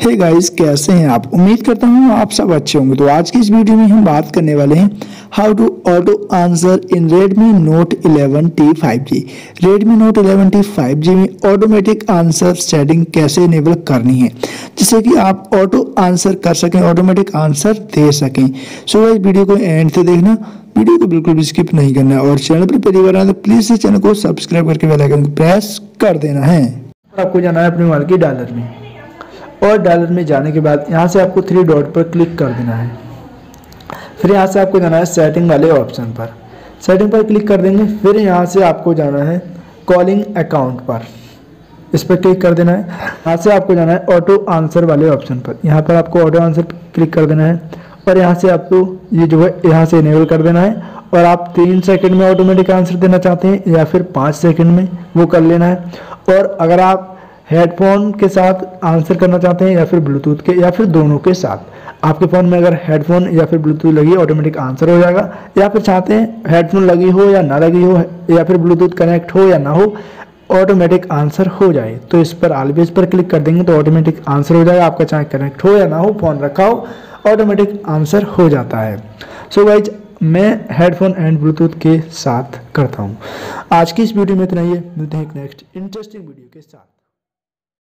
Hey guys, कैसे हैं आप। उम्मीद करता हूँ आप सब अच्छे होंगे। तो आज की इस वीडियो में हम बात करने वाले हैं how to auto answer in Redmi Note 11T 5G। Redmi Note 11T 5G में ऑटोमेटिक आंसर सेटिंग कैसे इनेबल करनी है जिससे कि आप ऑटो आंसर कर सकें, ऑटोमेटिक आंसर दे सकें। सो गाइस, वीडियो को एंड से देखना, वीडियो को बिल्कुल भी स्किप नहीं करना और चैनल पर पहली बार आए तो प्लीज इस चैनल को सब्सक्राइब करके बेल आइकन को प्रेस कर देना है। आपको जाना है अपने मोबाइल की डायलर में और डायलर में जाने के बाद यहाँ से आपको 3 डॉट पर क्लिक कर देना है। फिर यहाँ से आपको जाना है सेटिंग वाले ऑप्शन पर, सेटिंग पर क्लिक कर देंगे। फिर यहाँ से आपको जाना है कॉलिंग अकाउंट पर, इस पर क्लिक कर देना है। यहाँ से आपको जाना है ऑटो आंसर वाले ऑप्शन पर, यहाँ पर आपको ऑटो आंसर क्लिक कर देना है और यहाँ से आपको ये जो है यहाँ से इनेबल कर देना है। और आप 3 सेकंड में ऑटोमेटिक आंसर देना चाहते हैं या फिर 5 सेकंड में, वो कर लेना है। और अगर आप हेडफोन के साथ आंसर करना चाहते हैं या फिर ब्लूटूथ के या फिर दोनों के साथ, आपके फ़ोन में अगर हेडफोन या फिर ब्लूटूथ लगी ऑटोमेटिक आंसर हो जाएगा। या फिर चाहते हैं हेडफोन लगी हो या ना लगी हो या फिर ब्लूटूथ कनेक्ट हो या ना हो, ऑटोमेटिक आंसर हो जाए तो इस पर ऑलवेज पर क्लिक कर देंगे तो ऑटोमेटिक आंसर हो जाएगा। आपका चाहे कनेक्ट हो या ना हो, फ़ोन रखा हो, ऑटोमेटिक आंसर हो जाता है। सो गाइज, मैं हेडफोन एंड ब्लूटूथ के साथ करता हूँ। आज की इस वीडियो में इतना ही है, मिलते हैं एक नेक्स्ट इंटरेस्टिंग वीडियो के साथ।